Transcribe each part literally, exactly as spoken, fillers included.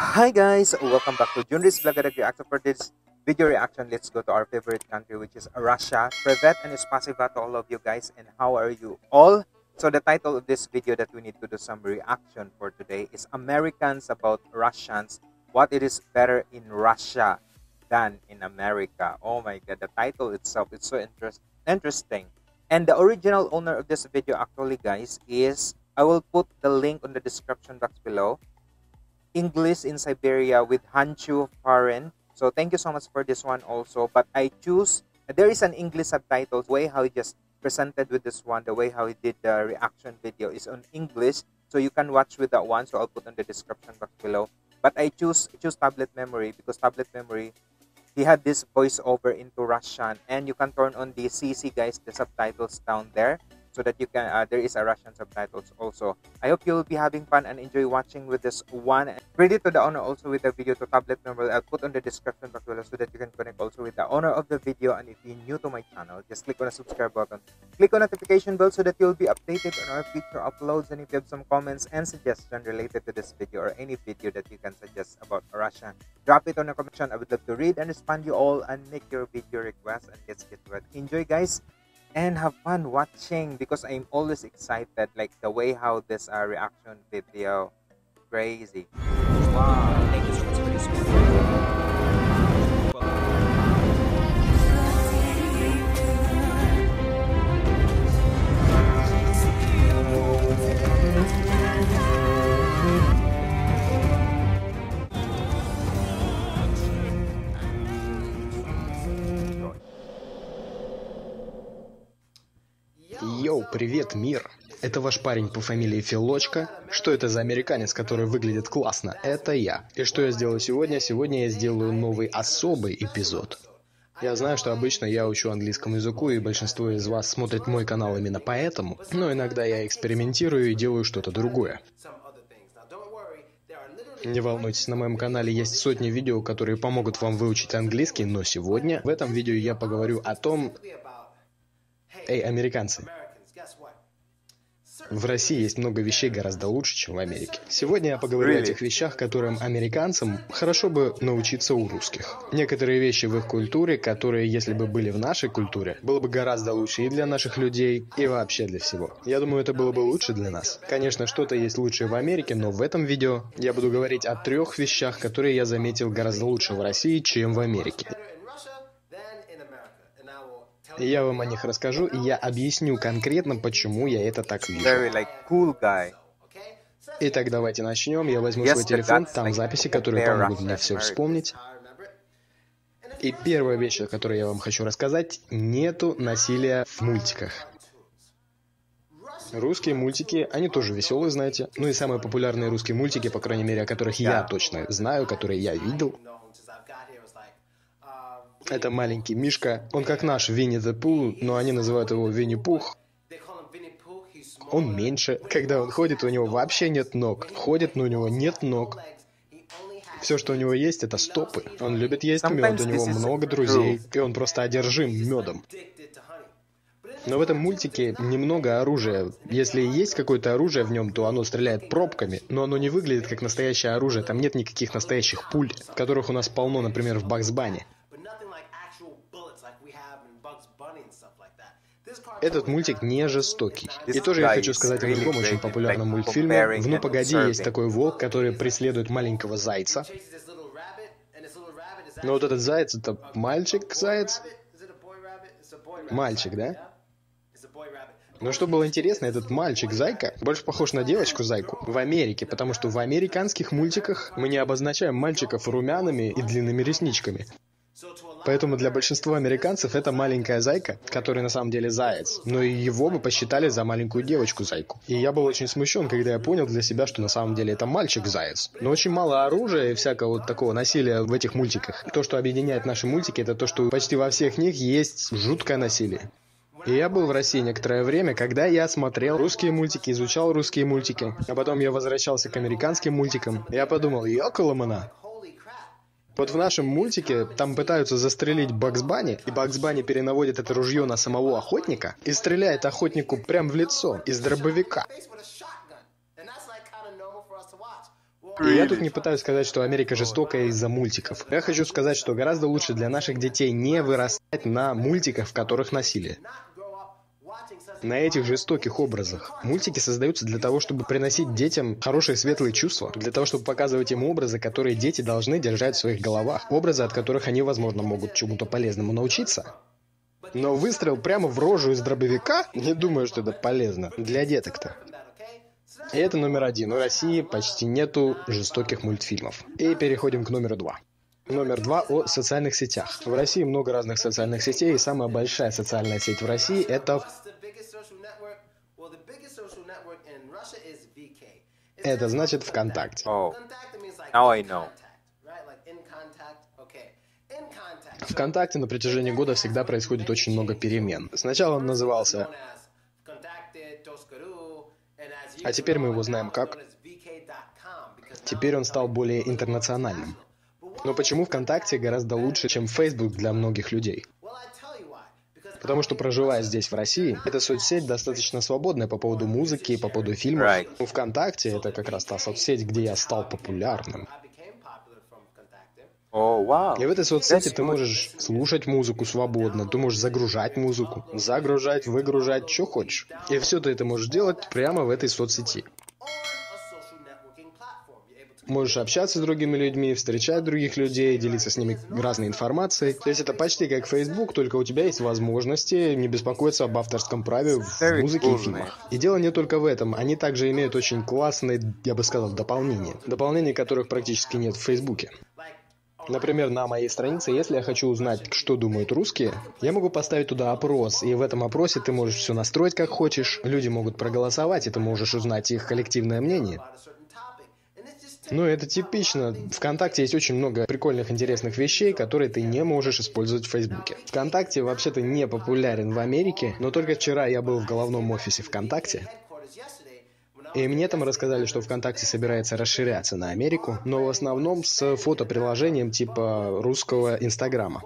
Hi guys, welcome back to Junris Vlog Reaction. For this video reaction, let's go to our favorite country, which is Russia. Privet and spasiba to all of you guys, and how are you all? So the title of this video that we need to do some reaction for today is Americans about Russians. What it is better in Russia than in America? Oh my god, the title itself is so interest interesting. And the original owner of this video actually guys is, I will put the link on the description box below. English in Siberia with Hanchu Farin. So thank you so much for this one also. But I choose, there is an English subtitles. The way how he just presented with this one, the way how he did the reaction video is on English. So you can watch with that one. So I'll put on the description box below. But I choose choose tablet memory because tablet memory, he had this voiceover into Russian. And you can turn on the C C guys, the subtitles down there. So that you can, uh, there is a Russian subtitles also. I hope you will be having fun and enjoy watching with this one. Credit to the owner also with the video to tablet number. I'll put on the description box below so that you can connect also with the owner of the video. And if you're new to my channel, just click on the subscribe button. Click on notification bell so that you'll be updated on our future uploads. And if you have some comments and suggestions related to this video or any video that you can suggest about Russia, drop it on the comment section. I would love to read and respond you all and make your video requests. And let's get to it. Enjoy guys. And have fun watching because I'm always excited, like the way how this uh, reaction video, crazy. Wow, thank you so much for this one. Йоу, привет, мир! Это ваш парень по фамилии Филочка. Что это за американец, который выглядит классно? Это я. И что я сделаю сегодня? Сегодня я сделаю новый особый эпизод. Я знаю, что обычно я учу английскому языку, и большинство из вас смотрит мой канал именно поэтому, но иногда я экспериментирую и делаю что-то другое. Не волнуйтесь, на моем канале есть сотни видео, которые помогут вам выучить английский, но сегодня в этом видео я поговорю о том... Эй, американцы! В России есть много вещей гораздо лучше, чем в Америке. Сегодня я поговорю really? о тех вещах, которым американцам хорошо бы научиться у русских. Некоторые вещи в их культуре, которые, если бы были в нашей культуре, было бы гораздо лучше и для наших людей, и вообще для всего. Я думаю, это было бы лучше для нас. Конечно, что-то есть лучшее в Америке, но в этом видео я буду говорить о трех вещах, которые я заметил гораздо лучше в России, чем в Америке. Я вам о них расскажу, и я объясню конкретно, почему я это так вижу. Like cool guy. Итак, давайте начнем. Я возьму yes, свой телефон, там like записи, которые помогут мне все вспомнить. И первая вещь, о которой я вам хочу рассказать, нету насилия в мультиках. Русские мультики, они тоже веселые, знаете. Ну и самые популярные русские мультики, по крайней мере, о которых я точно знаю, которые я видел. Это маленький Мишка. Он как наш Винни the Pooh, но они называют его Винни-Пух. Он меньше. Когда он ходит, у него вообще нет ног. Ходит, но у него нет ног. Все, что у него есть, это стопы. Он любит есть мед, у него много друзей, и он просто одержим медом. Но в этом мультике немного оружия. Если есть какое-то оружие в нем, то оно стреляет пробками, но оно не выглядит как настоящее оружие. Там нет никаких настоящих пуль, которых у нас полно, например, в Бакс Банни. Этот мультик не жестокий. И тоже я хочу сказать о другом очень популярном мультфильме. В «Ну погоди» есть такой волк, который преследует маленького зайца. Но вот этот заяц — это мальчик-заяц? Мальчик, да? Но что было интересно, этот мальчик-зайка больше похож на девочку-зайку в Америке, потому что в американских мультиках мы не обозначаем мальчиков румяными и длинными ресничками. Поэтому для большинства американцев это маленькая зайка, которая на самом деле заяц, но и его бы посчитали за маленькую девочку-зайку. И я был очень смущен, когда я понял для себя, что на самом деле это мальчик-заяц. Но очень мало оружия и всякого вот такого насилия в этих мультиках. То, что объединяет наши мультики, это то, что почти во всех них есть жуткое насилие. И я был в России некоторое время, когда я смотрел русские мультики, изучал русские мультики, а потом я возвращался к американским мультикам. Я подумал, ёкаламана. Вот в нашем мультике там пытаются застрелить Бакс Банни, и Бакс Банни перенаводит это ружье на самого охотника и стреляет охотнику прямо в лицо из дробовика. И я тут не пытаюсь сказать, что Америка жестокая из-за мультиков. Я хочу сказать, что гораздо лучше для наших детей не вырастать на мультиках, в которых насилие. На этих жестоких образах. Мультики создаются для того, чтобы приносить детям хорошие светлые чувства, для того, чтобы показывать им образы, которые дети должны держать в своих головах, образы, от которых они, возможно, могут чему-то полезному научиться. Но выстрел прямо в рожу из дробовика? Не думаю, что это полезно. Для деток-то. И это номер один. У России почти нету жестоких мультфильмов. И переходим к номеру два. Номер два о социальных сетях. В России много разных социальных сетей, и самая большая социальная сеть в России — это... Это значит ВКонтакте. Oh, now I know. ВКонтакте на протяжении года всегда происходит очень много перемен. Сначала он назывался... А теперь мы его знаем как... Теперь он стал более интернациональным. Но почему ВКонтакте гораздо лучше, чем Facebook для многих людей? Потому что, проживая здесь, в России, эта соцсеть достаточно свободная по поводу музыки, по поводу фильмов. Right. У ВКонтакте это как раз та соцсеть, где я стал популярным. Oh, wow. И в этой соцсети That's ты good. можешь слушать музыку свободно, ты можешь загружать музыку, загружать, выгружать, что хочешь. И все ты это можешь делать прямо в этой соцсети. Можешь общаться с другими людьми, встречать других людей, делиться с ними разной информацией. То есть это почти как Facebook, только у тебя есть возможности не беспокоиться об авторском праве в Very музыке и cool, фильмах. И дело не только в этом. Они также имеют очень классные, я бы сказал, дополнения. Дополнения, которых практически нет в Фейсбуке. Например, на моей странице, если я хочу узнать, что думают русские, я могу поставить туда опрос, и в этом опросе ты можешь все настроить как хочешь, люди могут проголосовать, и ты можешь узнать их коллективное мнение. Ну, это типично. ВКонтакте есть очень много прикольных, интересных вещей, которые ты не можешь использовать в Фейсбуке. ВКонтакте вообще-то не популярен в Америке, но только вчера я был в головном офисе ВКонтакте, и мне там рассказали, что ВКонтакте собирается расширяться на Америку, но в основном с фотоприложением типа русского Инстаграма.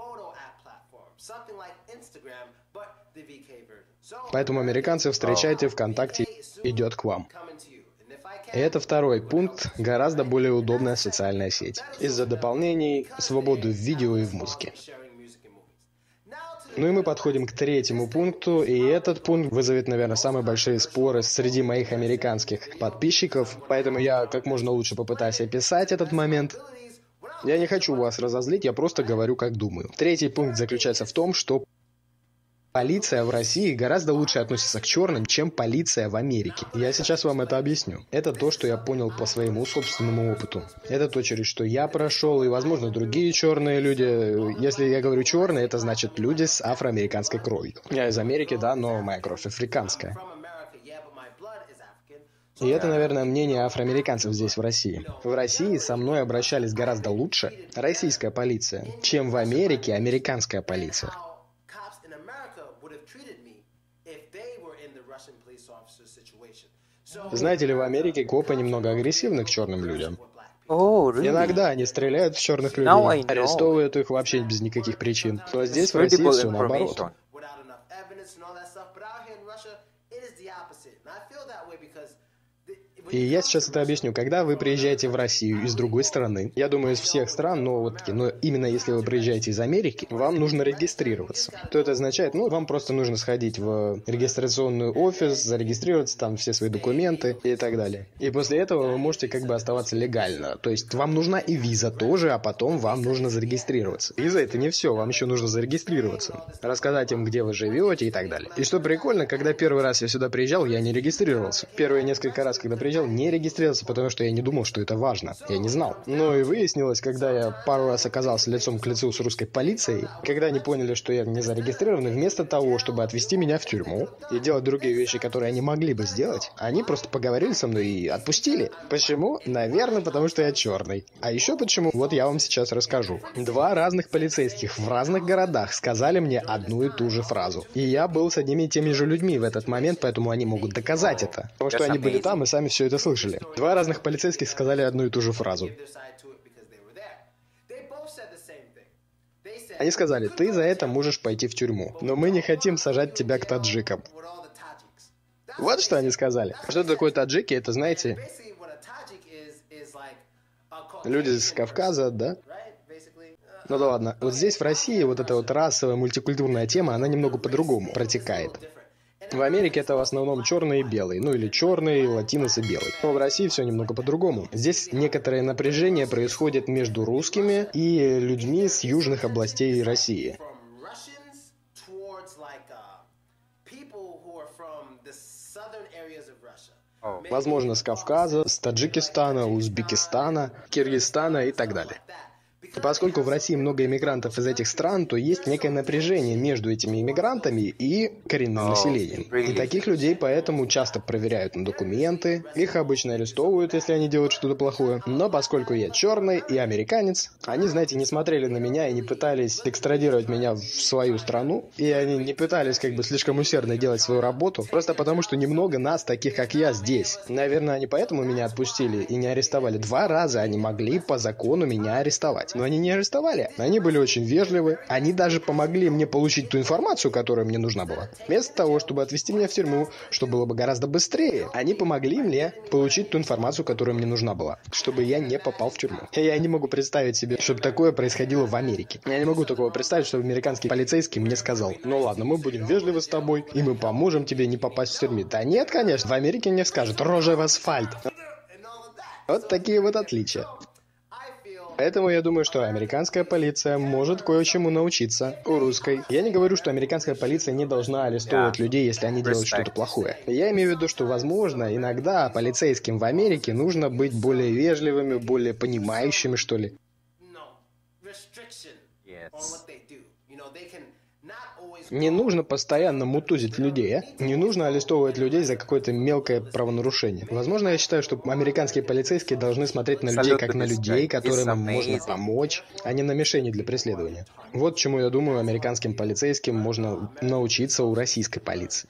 Поэтому, американцы, встречайте, ВКонтакте идет к вам. И это второй пункт, гораздо более удобная социальная сеть. Из-за дополнений, свободы в видео и в музыке. Ну и мы подходим к третьему пункту, и этот пункт вызовет, наверное, самые большие споры среди моих американских подписчиков, поэтому я как можно лучше попытаюсь описать этот момент. Я не хочу вас разозлить, я просто говорю, как думаю. Третий пункт заключается в том, что полиция в России гораздо лучше относится к черным, чем полиция в Америке. Я сейчас вам это объясню. Это то, что я понял по своему собственному опыту. Это то, через что я прошел, и, возможно, другие черные люди. Если я говорю черные, это значит люди с афроамериканской кровью. Я из Америки, да, но моя кровь африканская. И это, наверное, мнение афроамериканцев здесь, в России. В России со мной обращались гораздо лучше российская полиция, чем в Америке американская полиция. Знаете ли, в Америке копы немного агрессивны к черным людям. Oh, really? Иногда они стреляют в черных людей, Now I know. арестовывают их вообще без никаких причин. Но здесь в It's России credible все наоборот. information. И я сейчас это объясню. Когда вы приезжаете в Россию из другой страны, я думаю, из всех стран, но вот но именно если вы приезжаете из Америки, вам нужно регистрироваться. Что это означает? Ну, вам просто нужно сходить в регистрационный офис, зарегистрироваться, там все свои документы и так далее. И после этого вы можете как бы оставаться легально. То есть вам нужна и виза тоже, а потом вам нужно зарегистрироваться. Виза — это не все, вам еще нужно зарегистрироваться, рассказать им, где вы живете и так далее. И что прикольно, когда первый раз я сюда приезжал, я не регистрировался. Первые несколько раз, когда приезжал, не регистрировался, потому что я не думал, что это важно. Я не знал. Но и выяснилось, когда я пару раз оказался лицом к лицу с русской полицией, когда они поняли, что я не зарегистрирован, вместо того, чтобы отвезти меня в тюрьму и делать другие вещи, которые они могли бы сделать, они просто поговорили со мной и отпустили. Почему? Наверное, потому что я черный. А еще почему? Вот я вам сейчас расскажу. Два разных полицейских в разных городах сказали мне одну и ту же фразу. И я был с одними и теми же людьми в этот момент, поэтому они могут доказать это. Потому что они были там и сами все это слышали. Два разных полицейских сказали одну и ту же фразу. Они сказали: ты за это можешь пойти в тюрьму, но мы не хотим сажать тебя к таджикам. Вот что они сказали. Что такое таджики? Это, знаете, Люди с Кавказа, да? Ну да ладно, вот здесь в России вот эта вот расовая мультикультурная тема, она немного по-другому протекает. В Америке это в основном черный и белый, ну или черный, латинос и белый. Но в России все немного по-другому. Здесь некоторое напряжение происходит между русскими и людьми с южных областей России. Возможно, с Кавказа, с Таджикистана, Узбекистана, Киргизстана и так далее. Поскольку в России много иммигрантов из этих стран, то есть некое напряжение между этими иммигрантами и коренным населением. И таких людей поэтому часто проверяют на документы, их обычно арестовывают, если они делают что-то плохое. Но поскольку я черный и американец, они, знаете, не смотрели на меня и не пытались экстрадировать меня в свою страну, и они не пытались как бы слишком усердно делать свою работу, просто потому что немного нас, таких как я, здесь. Наверное, они поэтому меня отпустили и не арестовали. Два раза они могли по закону меня арестовать. Но они не арестовали. Они были очень вежливы. Они даже помогли мне получить ту информацию, которая мне нужна была. Вместо того, чтобы отвезти меня в тюрьму, что было бы гораздо быстрее, они помогли мне получить ту информацию, которая мне нужна была, чтобы я не попал в тюрьму. Я не могу представить себе, чтобы такое происходило в Америке. Я не могу такого представить, чтобы американский полицейский мне сказал: ну ладно, мы будем вежливы с тобой, и мы поможем тебе не попасть в тюрьму. Да нет, конечно, в Америке мне скажут: рожа в асфальт. Вот такие вот отличия. Поэтому я думаю, что американская полиция может кое-чему научиться у русской. Я не говорю, что американская полиция не должна арестовывать yeah. людей, если они делают что-то плохое. Я имею в виду, что, возможно, иногда полицейским в Америке нужно быть более вежливыми, более понимающими, что ли. Yes. Не нужно постоянно мутузить людей, а? Не нужно арестовывать людей за какое-то мелкое правонарушение. Возможно, я считаю, что американские полицейские должны смотреть на людей как на людей, которым можно помочь, а не на мишени для преследования. Вот чему, я думаю, американским полицейским можно научиться у российской полиции.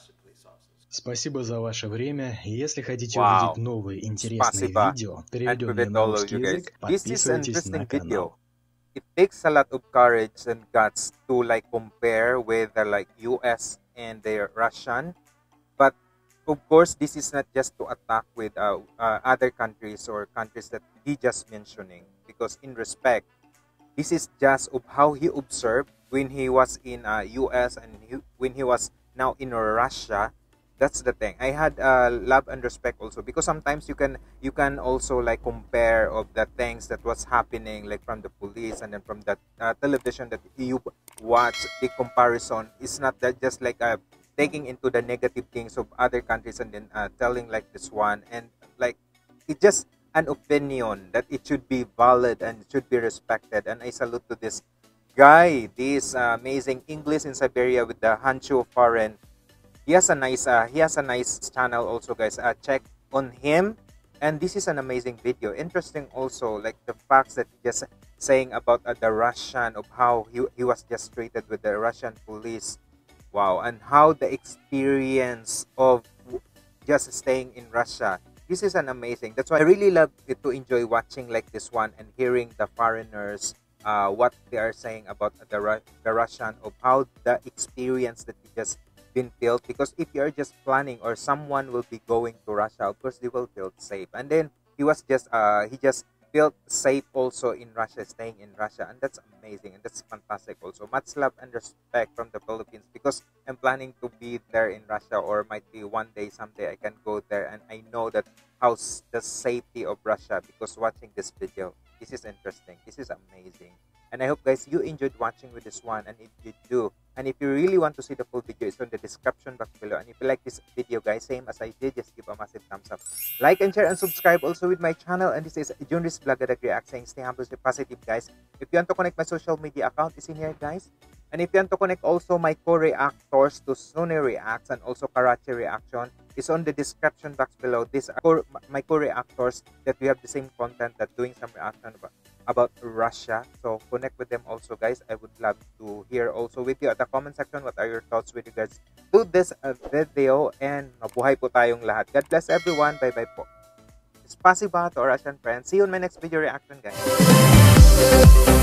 Спасибо за ваше время. Если хотите wow. увидеть новые интересные Спасибо. видео, переведенные на русский язык, подписывайтесь на канал. It takes a lot of courage and guts to like compare with the like U S and the Russian, but of course this is not just to attack with uh, uh, other countries or countries that he just mentioning, because in respect, this is just of how he observed when he was in uh, U S and he, when he was now in Russia. That's the thing. I had uh, love and respect also, because sometimes you can you can also like compare of the things that was happening like from the police and then from the uh, television that you watch. The comparison is not that just like uh, taking into the negative things of other countries and then uh, telling like this one, and like it's just an opinion that it should be valid and should be respected. And I salute to this guy, this uh, amazing English in Siberia with the Hanchu foreign. He has a nice uh, he has a nice channel also, guys. Uh, check on him. And this is an amazing video. Interesting also, like the facts that he just saying about uh, the Russian, of how he, he was just treated with the Russian police. Wow. And how the experience of just staying in Russia. This is an amazing. That's why I really love it to enjoy watching like this one and hearing the foreigners uh, what they are saying about the, the Russian, of how the experience that he just been built. Because if you're just planning or someone will be going to Russia, of course they will feel safe. And then he was just uh he just felt safe also in Russia, staying in Russia, and that's amazing and that's fantastic also. Much love and respect from the Philippines, because I'm planning to be there in Russia, or might be one day, someday I can go there, and I know that how the safety of Russia, because watching this video, this is interesting, this is amazing. And I hope, guys, you enjoyed watching with this one. And if you do, and if you really want to see the full video, it's on the description box below. And if you like this video, guys, same as I did, just give a massive thumbs up. Like and share and subscribe also with my channel. And this is Junris Vlogadag React, saying stay humble, stay positive, guys. If you want to connect my social media account, is in here, guys. And if you want to connect also my co-reactors to Sune Reacts and also Karachi Reaction, is on the description box below. These are my co-reactors that we have the same content, that doing some reaction about, about Russia. So connect with them also, guys. I would love to hear also with you at the comment section what are your thoughts with regards to this uh, video. And mabuhay po tayong lahat. God bless everyone. Bye bye po. Spasiba to our Russian friends. See you in my next video reaction, guys.